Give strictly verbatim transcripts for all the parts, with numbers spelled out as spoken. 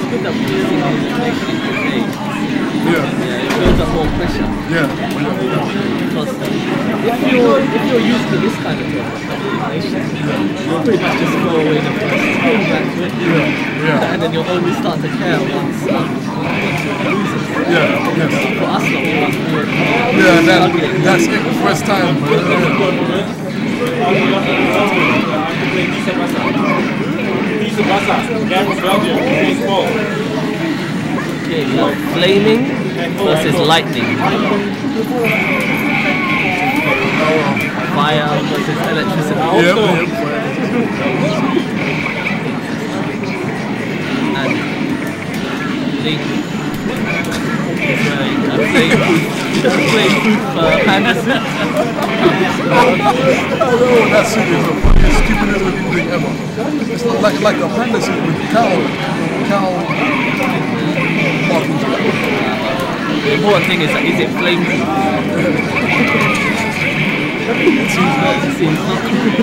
good that we've seen the animation in the page. Yeah. Yeah, it builds up more pressure. Yeah. Because if you're if you're used to this kind of animation, you'll pretty much just throw away the first two back to it. Yeah. Yeah. And then you'll only start to care once um, once you're losing. Yeah. Yes. For us, though, we want more. Yeah. That, that's it. First time. Okay, so flaming versus lightning. Fire versus electricity. Yep, yep. And link is where you can play play uh, fantasy. I don't know, that suit is the funniest, stupidest looking thing ever. It's like, like a panda suit with cow, cow markings. The important thing is, is it flaming? It seems not. It seems not.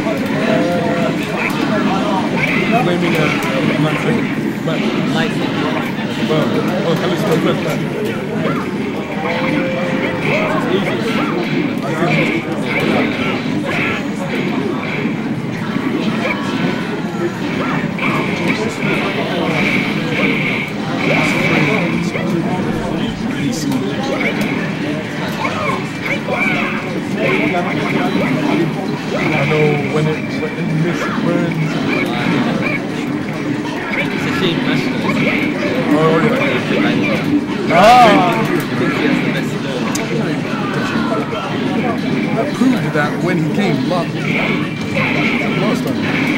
Flaming a man thing. But lightning. Well, oh, tell us your first man. It's easy. I know when it when the mist burns. It's a shame nationalism. Oh yeah. Ah! I think he has the best That proved that when he came last, last time.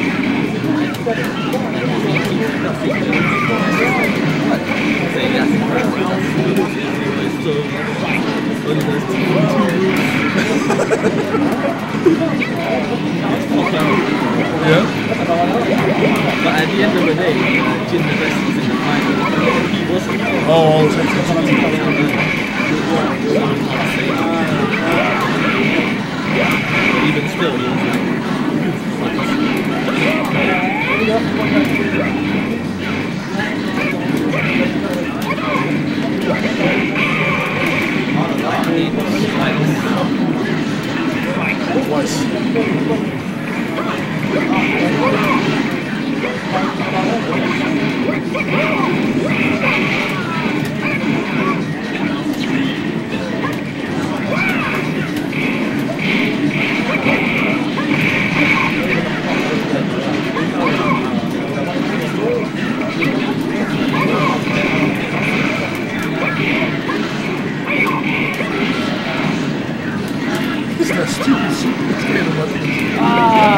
Yeah. But at the end of the day, Jin the best was in the final. He wasn't. Oh, okay. Even still, he was Twice. It's that stupid, stupid scared of what it is. Ah!